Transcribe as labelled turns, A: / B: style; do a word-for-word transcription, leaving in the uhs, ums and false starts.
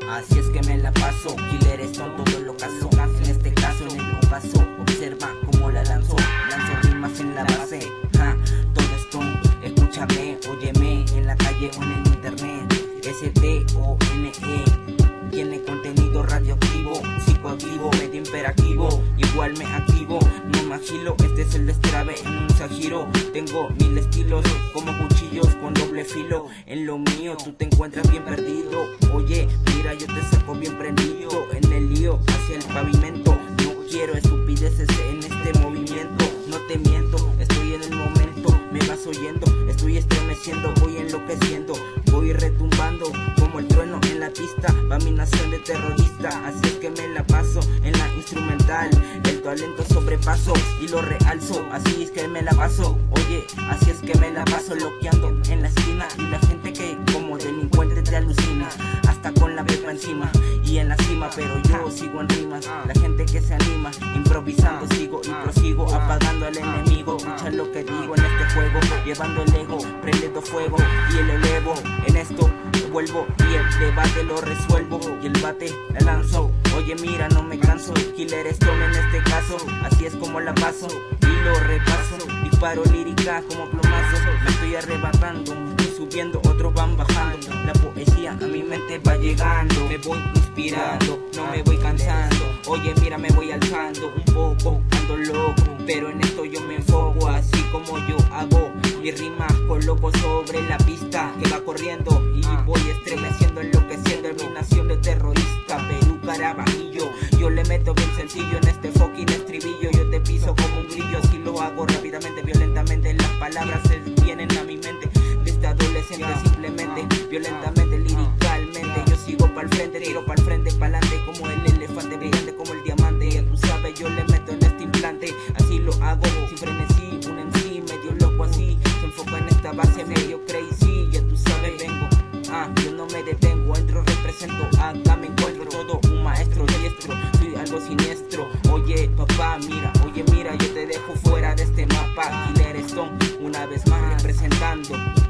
A: Así es que me la paso, Killer Stone, todo lo caso. En este caso, en el ocaso, observa cómo la lanzo. Lanzo rimas en la base, ja, todo Stone. Escúchame, óyeme, en la calle o en el internet. S T O N E tiene contenido radioactivo, psicoactivo, medio imperativo. Igual me activo, no me agilo. Este es el destrabe en un sajiro. Tengo mil estilos como cuchillos con doble filo. En lo mío tú te encuentras bien perdido. Oye, mira, yo te saco bien prendido en el lío hacia el pavimento. No quiero estupideces en este movimiento. No te miento, estoy en el momento. Me vas oyendo, estoy estremeciendo, voy enloqueciendo, voy retumbando como el trueno en la pista. Va mi nación de terrorista, así es que me la paso en la instrumental. El talento sobrepaso y lo realzo, así es que me la paso. Oye, así es que me la paso loqueando en la esquina. Y la gente que como delincuente te alucina, hasta con la pepa encima y en la cima. Pero yo sigo en rimas, la gente que se anima, improvisando sigo y prosigo, apagando al enemigo. Escucha lo que digo en este juego, llevando el ego, prendiendo fuego y el elevo. En esto vuelvo y el debate lo resuelvo y el bate la lanzo. Oye, mira, no me canso, Killer Stone en este caso. Así es como la paso y lo repaso. Disparo lírica como plomazos, me estoy arrebatando, estoy subiendo, otros van bajando. La poesía a mi mente va llegando, me voy inspirando, no me voy cansando. Oye, mira, me voy alzando un poco, ando loco, pero en esto yo me enfoco. Así como yo hago mi rimas, coloco sobre la pista que va corriendo y voy estremeciendo, enloqueciendo en mi nación de terrorista. Perú, Caraballo, yo le meto bien sencillo en este fucking estribillo. Yo te piso como un grillo, así lo hago rápidamente, violentamente. Las palabras se vienen a mi mente de este adolescente, simplemente, violentamente, liricalmente. Yo sigo pa'l frente, tiro pa'l frente, pa'lante como el elefante, brillante como el diamante. Ya tú sabes, yo le meto en este implante, así lo hago, sin frenesí, un M C medio loco así, se enfoca en esta base medio crazy. Ya tú sabes, vengo, ah, yo no me detengo, entro, represento, acá me encuentro todo un maestro diestro, soy algo siniestro. Oye, papá, mira, oye, mira, yo te dejo fuera de este mapa. Killer Stone, una vez más representando.